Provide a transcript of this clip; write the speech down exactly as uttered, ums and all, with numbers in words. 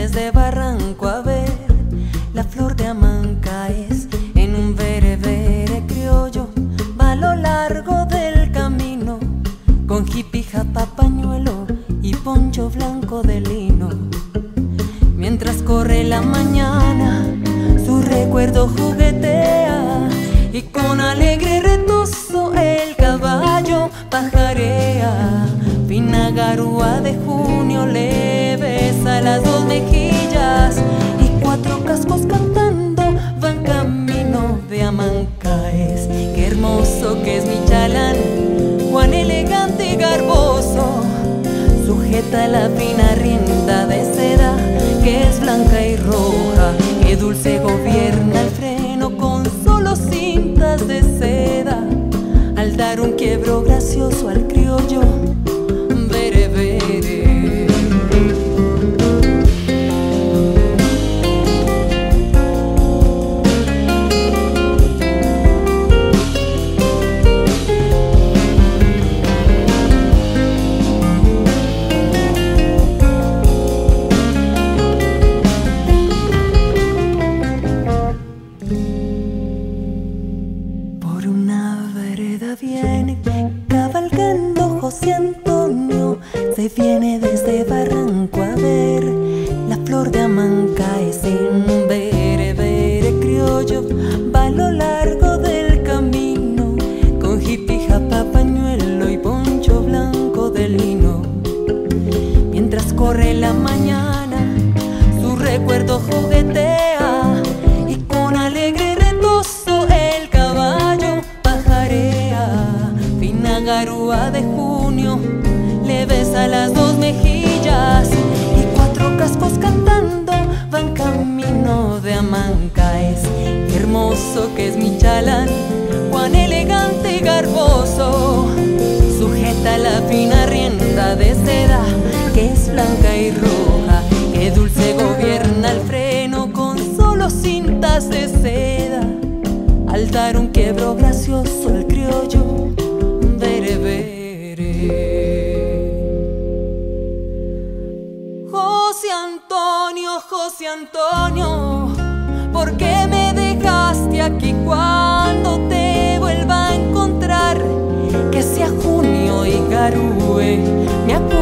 desde Barranco a ver la flor de Amancaes en un vere vere criollo. Va a lo largo del camino con jipija, papañuelo y poncho blanco de lino. Mientras corre la mañana, su recuerdo juguetea y con alegre retozo el caballo pajarea. Fina garúa de junio le besa las dos mejillas y cuatro cascos cantando van camino de Amancaes. Qué hermoso que es mi chalán, cuán elegante y garboso. Sujeta la fina rienda de seda que es blanca y roja. Qué dulce gobierna el freno con solo cintas de seda. Al dar un quiebro gracioso al criollo, vere vere. Viene cabalgando José Antonio, se viene desde Barranco a ver la flor de Amancaes en un vere vere criollo. Va a lo largo del camino con jipija, papañuelo y poncho blanco de lino. Mientras corre la mañana, su recuerdo juguetea y con alegre retozo el caballo pajarea. Fina garúa de junio le besa las dos mejillas y cuatro cascos cantando van camino de Amancaes. Qué hermoso que es mi chalán, cuán elegante y garboso. Sujeta la fina rienda de seda que es blanca y roja. Qué dulce gobierna el freno con solo cintas de seda. Al dar un quiebro gracioso al criollo, vere vere. José Antonio, José Antonio, ¿por qué me dejaste aquí? Cuando te vuelva a encontrar, que sea junio y garúe, me